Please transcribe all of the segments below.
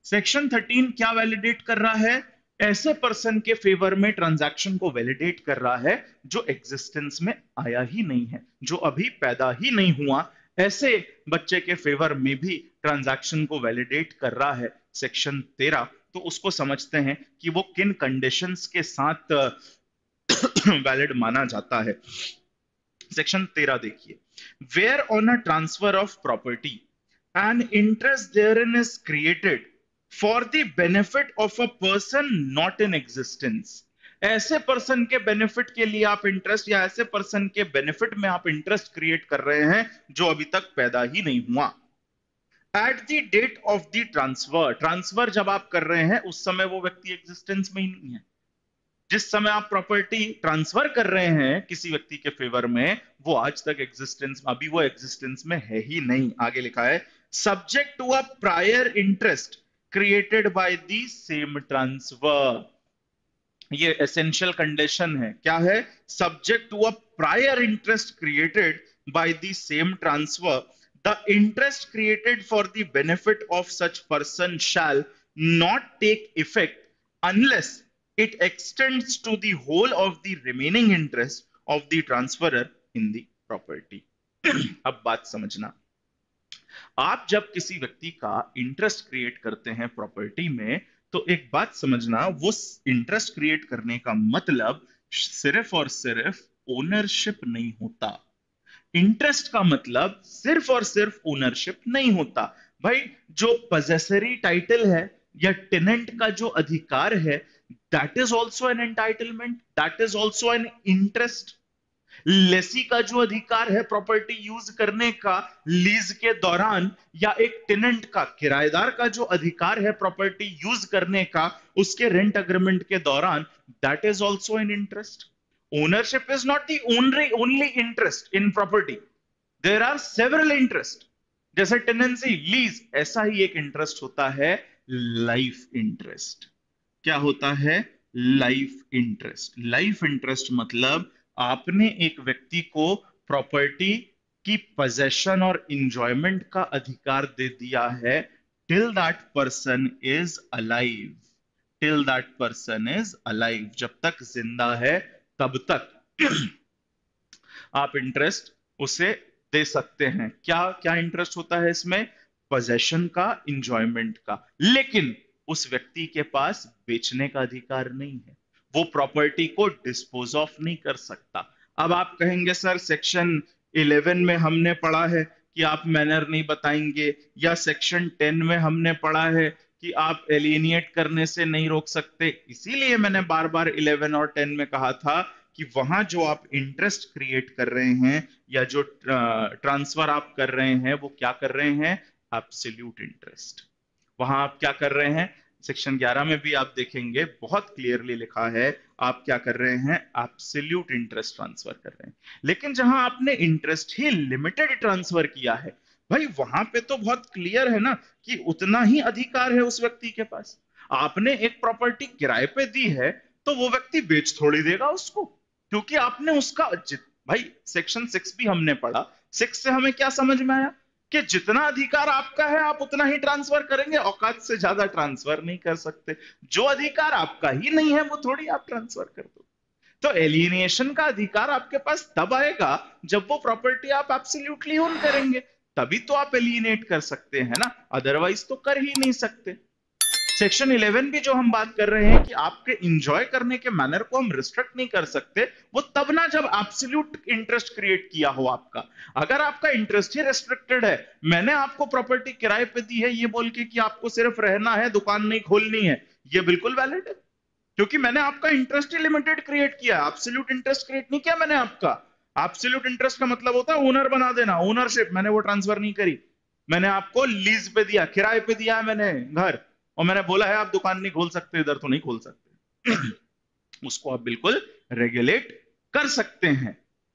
Section 13 क्या validate कर रहा है? ऐसे पर्सन के फेवर में ट्रांजैक्शन को वैलिडेट कर रहा है जो एग्जिस्टेंस में आया ही नहीं है, जो अभी पैदा ही नहीं हुआ। ऐसे बच्चे के फेवर में भी ट्रांजैक्शन को वैलिडेट कर रहा है सेक्शन 13। तो उसको समझते हैं कि वो किन कंडीशंस के साथ वैलिड माना जाता है। सेक्शन 13 देखिए, where on a transfer of property an interest therein is created for the benefit of a person not in existence. ऐसे पर्सन के बेनिफिट के लिए आप इंटरेस्ट, या ऐसे पर्सन के बेनिफिट में आप इंटरेस्ट क्रिएट कर रहे हैं जो अभी तक पैदा ही नहीं हुआ। At the date of the transfer, transfer जब आप कर रहे हैं उस समय वो व्यक्ति एग्जिस्टेंस में ही नहीं है। जिस समय आप प्रॉपर्टी ट्रांसफर कर रहे हैं किसी व्यक्ति के फेवर में, वो आज तक एग्जिस्टेंस, अभी वो एग्जिस्टेंस में है ही नहीं। आगे लिखा है subject to a prior interest created by the same transfer. ये एसेंशियल कंडीशन है। क्या है? Subject to a prior interest created by the same transfer, the interest created for the benefit of such person shall not take effect unless it extends to the whole of the remaining interest of the transferor in the property। अब बात समझना, आप जब किसी व्यक्ति का interest create करते हैं प्रॉपर्टी में, तो एक बात समझना, वो इंटरेस्ट क्रिएट करने का मतलब सिर्फ और सिर्फ ओनरशिप नहीं होता। इंटरेस्ट का मतलब सिर्फ और सिर्फ ओनरशिप नहीं होता भाई। जो पजेसरी टाइटल है या टेनेंट का जो अधिकार है, that is also an entitlement, that is also an interest. Lessee का जो अधिकार है प्रॉपर्टी यूज करने का लीज के दौरान, या एक टेनेंट का, किराएदार का जो अधिकार है प्रॉपर्टी यूज करने का उसके रेंट अग्रीमेंट के दौरान, that is also an interest. ownership is not the only interest in property, there are several interest। जैसे टेनेंसी, लीज, ऐसा ही एक इंटरेस्ट होता है लाइफ इंटरेस्ट। क्या होता है? Life interest. लाइफ इंटरेस्ट मतलब आपने एक व्यक्ति को प्रॉपर्टी की पोजेशन और इंजॉयमेंट का अधिकार दे दिया है till that person is alive. Till that person is alive, जब तक जिंदा है तब तक आप इंटरेस्ट उसे दे सकते हैं। क्या क्या इंटरेस्ट होता है इसमें? पोजेशन का, इंजॉयमेंट का। लेकिन उस व्यक्ति के पास बेचने का अधिकार नहीं है, वो प्रॉपर्टी को डिस्पोज ऑफ नहीं कर सकता। अब आप कहेंगे सर सेक्शन 11 में हमने पढ़ा है कि आप मैनर नहीं बताएंगे, या सेक्शन 10 में हमने पढ़ा है कि आप एलियनेट करने से नहीं रोक सकते। इसीलिए मैंने बार बार 11 और 10 में कहा था कि वहां जो आप इंटरेस्ट क्रिएट कर रहे हैं या जो ट्रांसफर आप कर रहे हैं, वो क्या कर रहे हैं? Absolute interest. वहां आप क्या कर रहे हैं? सेक्शन 11 में भी आप देखेंगे बहुत क्लियरली लिखा है, आप क्या कर रहे हैं? एब्सोल्यूट इंटरेस्ट ट्रांसफर कर रहे हैं। लेकिन जहां आपने इंटरेस्ट ही लिमिटेड ट्रांसफर किया है, भाई वहां पे तो बहुत क्लियर है ना कि उतना ही अधिकार है उस व्यक्ति के पास। आपने एक प्रॉपर्टी किराए पे दी है तो वो व्यक्ति बेच थोड़ी देगा उसको, क्योंकि आपने उसका भाई सेक्शन 6 भी हमने पढ़ा। 6 से हमें क्या समझ में आया कि जितना अधिकार आपका है आप उतना ही ट्रांसफर करेंगे, औकात से ज्यादा ट्रांसफर नहीं कर सकते। जो अधिकार आपका ही नहीं है वो थोड़ी आप ट्रांसफर कर दो। तो एलियनेशन का अधिकार आपके पास तब आएगा जब वो प्रॉपर्टी आप एब्सोल्युटली ओन करेंगे, तभी तो आप एलियनेट कर सकते हैं ना, अदरवाइज तो कर ही नहीं सकते। सेक्शन 11 भी जो हम बात कर रहे हैं कि आपके इंजॉय करने के मैनर को हम रिस्ट्रिक्ट नहीं कर सकते, वो तब ना जब एब्सोल्यूट इंटरेस्ट क्रिएट किया हो आपका। अगर आपका इंटरेस्ट ही रेस्ट्रिक्टेड है, मैंने आपको प्रॉपर्टी किराए पे दी है ये बोल के कि आपको सिर्फ रहना है, दुकान नहीं खोलनी है, ये बिल्कुल वैलिड है, क्योंकि मैंने आपका इंटरेस्ट ही लिमिटेड क्रिएट किया, एब्सोल्यूट इंटरेस्ट क्रिएट नहीं किया मैंने आपका। एब्सोल्यूट इंटरेस्ट का मतलब होता है ओनर बना देना, ओनरशिप। मैंने वो ट्रांसफर नहीं करी, मैंने आपको लीज पे दिया, किराए पे दिया है मैंने घर, और मैंने बोला है आप दुकान नहीं खोल सकते, इधर तो नहीं खोल सकते। उसको आप बिल्कुल रेगुलेट कर सकते हैं,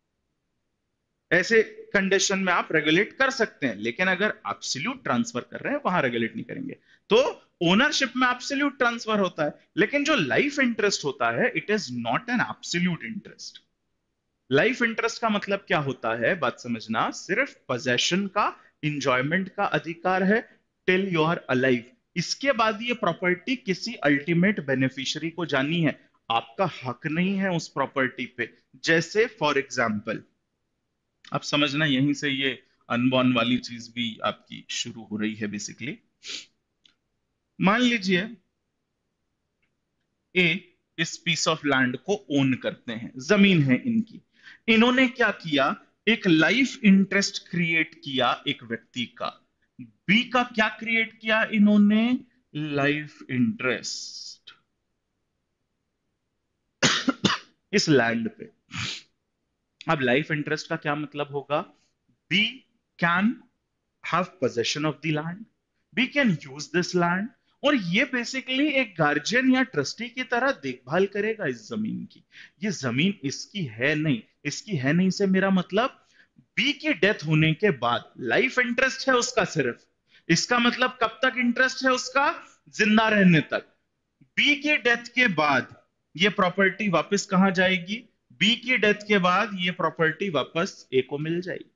ऐसे कंडीशन में आप रेगुलेट कर सकते हैं। लेकिन अगर एब्सोल्यूट ट्रांसफर कर रहे हैं वहां रेगुलेट नहीं करेंगे। तो ओनरशिप में एब्सोल्यूट ट्रांसफर होता है, लेकिन जो लाइफ इंटरेस्ट होता है it is not an absolute interest. Life interest का मतलब क्या होता है, बात समझना, सिर्फ पोजेशन का, इंजॉयमेंट का अधिकार है टिल यू आर अलाइव। इसके बाद ये प्रॉपर्टी किसी अल्टीमेट बेनिफिशियरी को जानी है, आपका हक नहीं है उस प्रॉपर्टी पे। जैसे फॉर एग्जाम्पल, आप समझना यहीं से ये अनबॉर्न वाली चीज भी आपकी शुरू हो रही है बेसिकली। मान लीजिए ए इस पीस ऑफ लैंड को ओन करते हैं, जमीन है इनकी। इन्होंने क्या किया, एक लाइफ इंटरेस्ट क्रिएट किया एक व्यक्ति का। बी का क्या क्रिएट किया इन्होंने, लाइफ इंटरेस्ट इस लैंड पे। अब लाइफ इंटरेस्ट का क्या मतलब होगा, B can have possession of the land, B can use this land, और ये बेसिकली एक गार्जियन या ट्रस्टी की तरह देखभाल करेगा इस जमीन की। ये जमीन इसकी है नहीं, इसकी है नहीं से मेरा मतलब बी की डेथ होने के बाद लाइफ इंटरेस्ट है उसका सिर्फ। इसका मतलब कब तक इंटरेस्ट है उसका, जिंदा रहने तक। बी की डेथ के बाद ये प्रॉपर्टी वापस कहां जाएगी, बी की डेथ के बाद ये प्रॉपर्टी वापस ए को मिल जाएगी।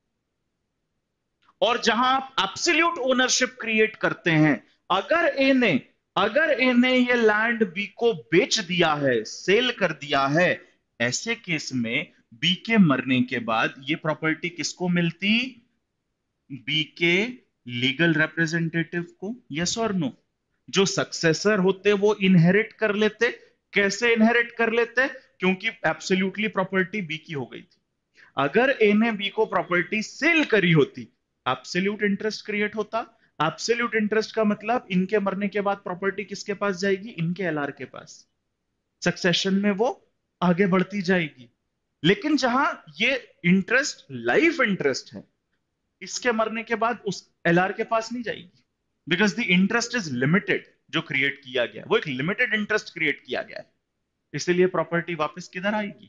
और जहां आप एब्सोल्यूट ओनरशिप क्रिएट करते हैं, अगर ए ने ये लैंड बी को बेच दिया है, सेल कर दिया है, ऐसे केस में बी के मरने के बाद ये प्रॉपर्टी किसको मिलती, बी के लीगल रिप्रेजेंटेटिव को। यस और नो, जो सक्सेसर होते वो इनहेरिट कर लेते। कैसे इनहेरिट कर लेते, क्योंकि एब्सोल्युटली प्रॉपर्टी बी की हो गई थी। अगर ए ने बी को प्रॉपर्टी सेल करी होती, एब्सोल्यूट इंटरेस्ट क्रिएट होता। एब्सोल्यूट इंटरेस्ट का मतलब इनके मरने के बाद प्रॉपर्टी किसके पास जाएगी, इनके एलआर के पास। सक्सेशन में वो आगे बढ़ती जाएगी। लेकिन जहां ये इंटरेस्ट लाइफ इंटरेस्ट है, इसके मरने के बाद उस एलआर के पास नहीं जाएगी, because the interest is limited. जो क्रिएट किया गया वो एक लिमिटेड इंटरेस्ट क्रिएट किया गया है, इसलिए प्रॉपर्टी वापस किधर आएगी,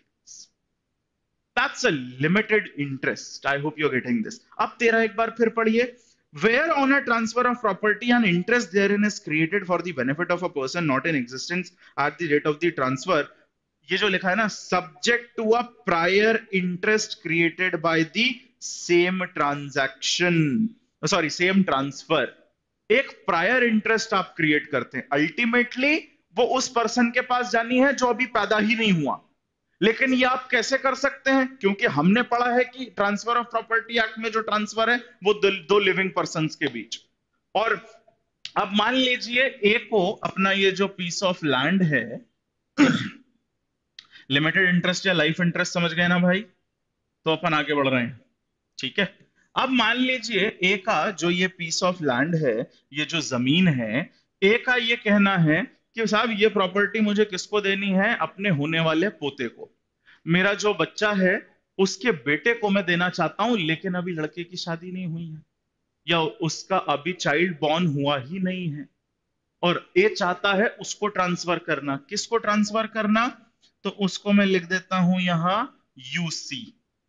That's a limited interest. I hope you're getting this. अब तेरा एक बार फिर पढ़िए, where on a transfer of property an interest therein is created for the benefit of a person not in existence at the date of the transfer. ये जो लिखा है ना, subject to a prior interest created by the same transaction, sorry same transfer. एक prior interest आप create करते हैं, ultimately वो उस पर्सन के पास जानी है जो अभी पैदा ही नहीं हुआ। लेकिन ये आप कैसे कर सकते हैं, क्योंकि हमने पढ़ा है कि ट्रांसफर ऑफ प्रॉपर्टी एक्ट में जो ट्रांसफर है वो दो लिविंग पर्संस के बीच। और अब मान लीजिए ए को अपना ये जो पीस ऑफ लैंड है, लिमिटेड इंटरेस्ट या लाइफ इंटरेस्ट समझ गए ना भाई, तो अपन आगे बढ़ रहे हैं, ठीक है। अब मान लीजिए ए का जो ये पीस ऑफ लैंड है, ये जो जमीन है, ए का ये कहना है कि साहब ये प्रॉपर्टी मुझे किसको देनी है, अपने होने वाले पोते को। मेरा जो बच्चा है उसके बेटे को मैं देना चाहता हूं, लेकिन अभी लड़के की शादी नहीं हुई है या उसका अभी चाइल्ड बॉर्न हुआ ही नहीं है, और ए चाहता है उसको ट्रांसफर करना। किसको ट्रांसफर करना, तो उसको मैं लिख देता हूं यहां यूसी।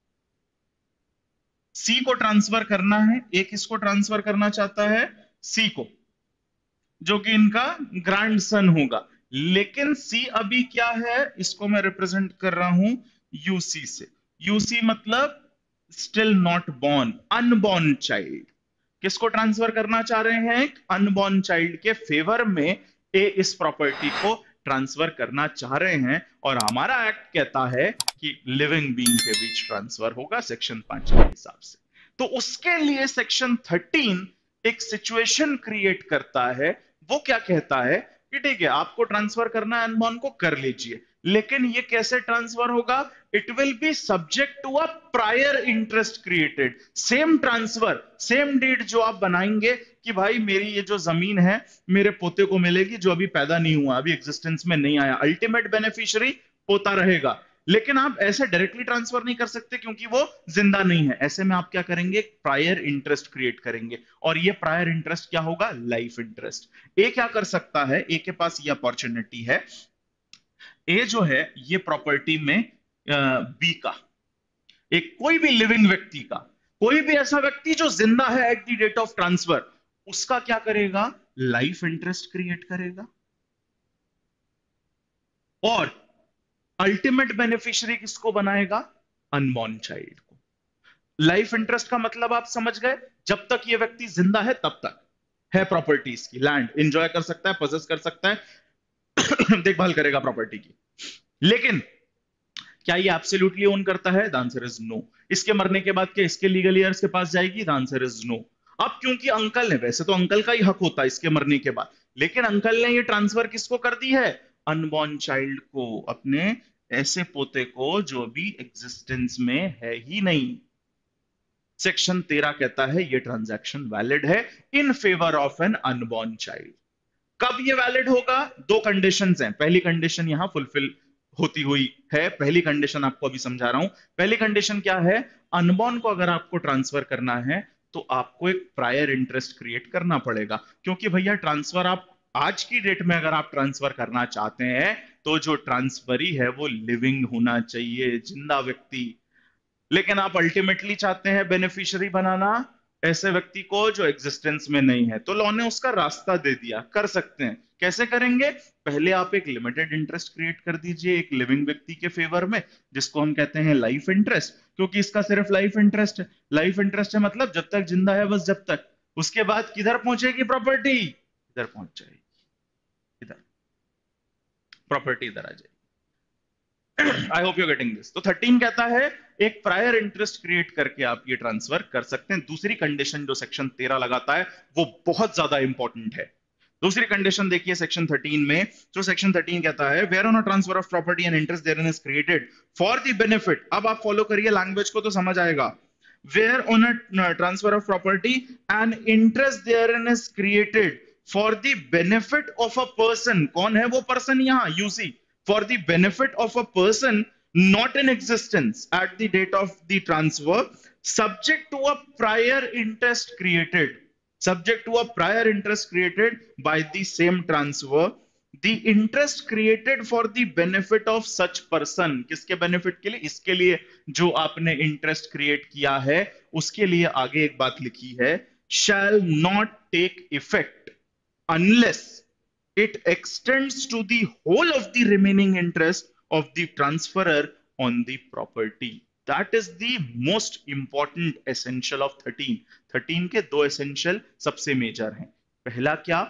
सी को ट्रांसफर करना है। ए किसको ट्रांसफर करना चाहता है, सी को, जो कि इनका ग्रैंडसन होगा। लेकिन सी अभी क्या है, इसको मैं रिप्रेजेंट कर रहा हूं यूसी से। यूसी मतलब still not born, unborn child. किसको ट्रांसफर करना चाह रहे हैं, अनबॉर्न चाइल्ड के फेवर में ए इस प्रॉपर्टी को ट्रांसफर करना चाह रहे हैं। और हमारा एक्ट कहता है कि लिविंग बीइंग के बीच ट्रांसफर होगा सेक्शन 5 के हिसाब से। तो उसके लिए सेक्शन 13 एक सिचुएशन क्रिएट करता है। वो क्या कहता है कि ठीक है आपको ट्रांसफर करना है अनबॉर्न को, कर लीजिए, लेकिन ये कैसे ट्रांसफर होगा, it will be subject to a prior interest created. Same transfer, same deed जो आप बनाएंगे कि भाई मेरी ये जो जमीन है मेरे पोते को मिलेगी जो अभी पैदा नहीं हुआ, अभी एग्जिस्टेंस में नहीं आया, अल्टीमेट बेनिफिशियरी पोता रहेगा। लेकिन आप ऐसे डायरेक्टली ट्रांसफर नहीं कर सकते क्योंकि वो जिंदा नहीं है। ऐसे में आप क्या करेंगे, प्रायर इंटरेस्ट क्रिएट करेंगे, और ये प्रायर इंटरेस्ट क्या होगा, लाइफ इंटरेस्ट। ए क्या कर सकता है, ए के पास ये अपॉर्चुनिटी है, ए जो है ये प्रॉपर्टी में बी का, एक कोई भी लिविंग व्यक्ति का, कोई भी ऐसा व्यक्ति जो जिंदा है at the date of transfer, उसका क्या करेगा, लाइफ इंटरेस्ट क्रिएट करेगा। और अल्टीमेट बेनिफिशियरी किसको बनाएगा, अनबॉर्न चाइल्ड को। लाइफ इंटरेस्ट का मतलब आप समझ गए, जब तक ये व्यक्ति जिंदा है तब तक। है प्रॉपर्टीज की, लैंड एंजॉय कर सकता है, पोजेस कर सकता है, देखभाल करेगा प्रॉपर्टी की, लेकिन क्या ये एब्सोल्युटली ओन करता है? The answer is no. इसके मरने के बाद क्या इसके लीगल ईयर्स के पास जाएगी? The answer is no. अब क्योंकि अंकल ने, वैसे तो अंकल का ही हक होता है इसके मरने के बाद, लेकिन अंकल ने ये ट्रांसफर किसको कर दी है? अनबॉर्न चाइल्ड को, अपने ऐसे पोते को जो भी एग्जिस्टेंस में है ही नहीं। सेक्शन 13 कहता है ये ट्रांजैक्शन वैलिड है in favour of an unborn child. कब ये वैलिड होगा? दो कंडीशंस हैं। पहली कंडीशन यहां फुलफिल होती हुई है, पहली कंडीशन आपको अभी समझा रहा हूं। पहली कंडीशन क्या है? अनबॉर्न को अगर आपको ट्रांसफर करना है तो आपको एक प्रायर इंटरेस्ट क्रिएट करना पड़ेगा, क्योंकि भैया ट्रांसफर आप आज की डेट में अगर आप ट्रांसफर करना चाहते हैं तो जो ट्रांसफरी है वो लिविंग होना चाहिए, जिंदा व्यक्ति। लेकिन आप अल्टीमेटली चाहते हैं बेनिफिशियरी बनाना ऐसे व्यक्ति को जो एग्जिस्टेंस में नहीं है, तो लॉ ने उसका रास्ता दे दिया, कर सकते हैं। कैसे करेंगे? पहले आप एक लिमिटेड इंटरेस्ट क्रिएट कर दीजिए एक लिविंग व्यक्ति के फेवर में, जिसको हम कहते हैं लाइफ इंटरेस्ट, क्योंकि इसका सिर्फ लाइफ इंटरेस्ट है। लाइफ इंटरेस्ट है मतलब जब तक जिंदा है बस जब तक, उसके बाद किधर पहुंचेगी प्रॉपर्टी? इधर पहुंच जाएगी, इधर प्रॉपर्टी इधर आ जाएगी। I hope you getting this. तो 13 कहता है एक प्रायर इंटरेस्ट क्रिएट करके आप ये ट्रांसफर कर सकते हैं। दूसरी कंडीशन जो सेक्शन 13 लगाता है वो बहुत ज्यादा इंपॉर्टेंट है। दूसरी कंडीशन देखिए सेक्शन 13 में, जो सेक्शन 13 कहता है where on a transfer of property and interest therein is created for the benefit. अब आप फॉलो करिए लैंग्वेज को तो समझ आएगा। Where on a transfer of property and interest therein is created for the benefit of a person. कौन है वो पर्सन? यहां UC, for the benefit of a person not in existence at the date of the transfer, subject to a prior interest created, subject to a prior interest created by the same transfer, the interest created for the benefit of such person। किसके benefit के लिए? इसके लिए जो आपने interest create किया है उसके लिए आगे एक बात लिखी है, shall not take effect unless it extends to the whole of the remaining interest of the transferor on the property. That is the most important essential of 13। 13 के दो essential सबसे मेजर हैं। पहला क्या?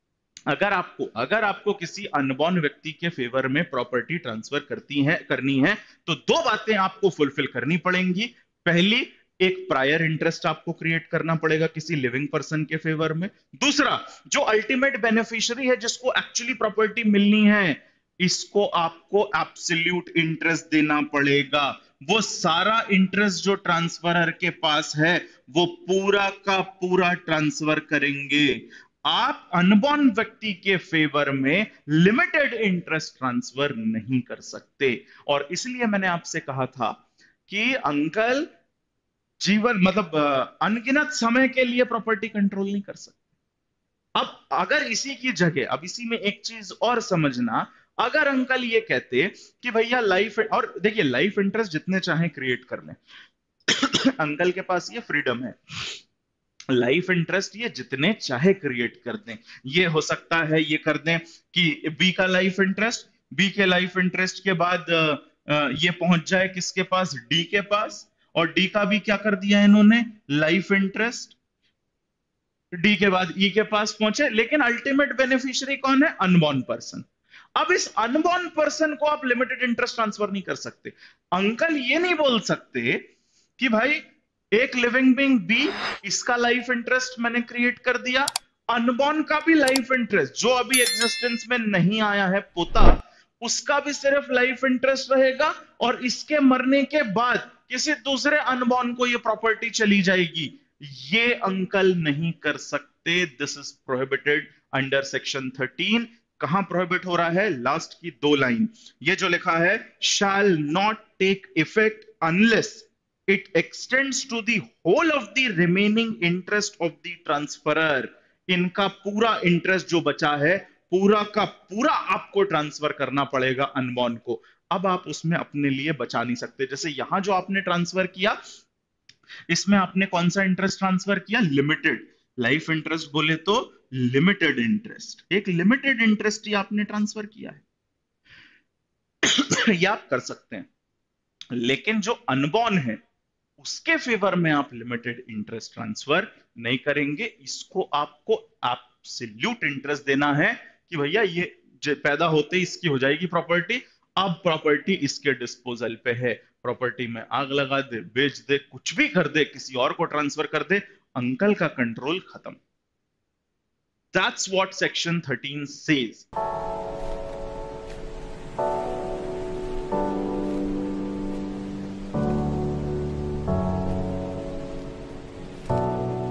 अगर आपको किसी अनबॉर्न व्यक्ति के फेवर में प्रॉपर्टी ट्रांसफर करनी है तो दो बातें आपको फुलफिल करनी पड़ेंगी। पहली, एक प्रायर इंटरेस्ट आपको क्रिएट करना पड़ेगा किसी लिविंग पर्सन के फेवर में। दूसरा, जो अल्टीमेट बेनिफिशियरी है जिसको एक्चुअली प्रॉपर्टी मिलनी है, इसको आपको एब्सोल्यूट इंटरेस्ट देना पड़ेगा। वो सारा इंटरेस्ट जो ट्रांसफरर के पास है वो पूरा का पूरा ट्रांसफर करेंगे। आप अनबॉर्न व्यक्ति के फेवर में लिमिटेड इंटरेस्ट ट्रांसफर नहीं कर सकते। और इसलिए मैंने आपसे कहा था कि अंकल जीवन मतलब अनगिनत समय के लिए प्रॉपर्टी कंट्रोल नहीं कर सकते। अब अगर इसी की जगह, अब इसी में एक चीज और समझना, अगर अंकल ये कहते कि भैया लाइफ, और देखिए लाइफ इंटरेस्ट जितने चाहे क्रिएट कर लें अंकल के पास ये फ्रीडम है, लाइफ इंटरेस्ट ये जितने चाहे क्रिएट कर दें। ये हो सकता है ये कर दें कि बी का लाइफ इंटरेस्ट, बी के लाइफ इंटरेस्ट के बाद ये पहुंच जाए किसके पास? डी के पास, और डी का भी क्या कर दिया इन्होंने? Life interest. डी के बाद ई के पास पहुंचे, लेकिन अल्टीमेट बेनिफिशियरी कौन है? Unborn person. अब इस अनबॉर्न पर्सन को आप लिमिटेड इंटरेस्ट ट्रांसफर नहीं कर सकते। अंकल ये नहीं बोल सकते कि भाई एक लिविंग बीइंग बी, इसका लाइफ इंटरेस्ट मैंने क्रिएट कर दिया, अनबॉर्न का भी लाइफ इंटरेस्ट, जो अभी एग्जिस्टेंस में नहीं आया है पोता, उसका भी सिर्फ लाइफ इंटरेस्ट रहेगा, और इसके मरने के बाद किसी दूसरे अनबॉर्न को ये प्रॉपर्टी चली जाएगी। ये अंकल नहीं कर सकते। This is prohibited under section 13। कहां प्रोहिबिट हो रहा है? लास्ट की दो लाइन, ये जो लिखा है shall not take effect unless it extends to the whole of the remaining interest of the transferor। इनका पूरा इंटरेस्ट जो बचा है पूरा का पूरा आपको ट्रांसफर करना पड़ेगा अनबॉर्न को। अब आप उसमें अपने लिए बचा नहीं सकते। जैसे यहां जो आपने ट्रांसफर किया, इसमें आपने कौन सा इंटरेस्ट ट्रांसफर किया? लिमिटेड। लाइफ इंटरेस्ट बोले तो लिमिटेड इंटरेस्ट, एक लिमिटेड इंटरेस्ट ही आपने ट्रांसफर किया है ये आप कर सकते हैं। लेकिन जो अनबॉर्न है उसके फेवर में आप लिमिटेड इंटरेस्ट ट्रांसफर नहीं करेंगे। इसको आपको एब्सोल्यूट इंटरेस्ट देना है कि भैया ये पैदा होते ही इसकी हो जाएगी प्रॉपर्टी, अब प्रॉपर्टी इसके डिस्पोजल पे है, प्रॉपर्टी में आग लगा दे, बेच दे, कुछ भी कर दे, किसी और को ट्रांसफर कर दे, अंकल का कंट्रोल खत्म। That's what section 13 says.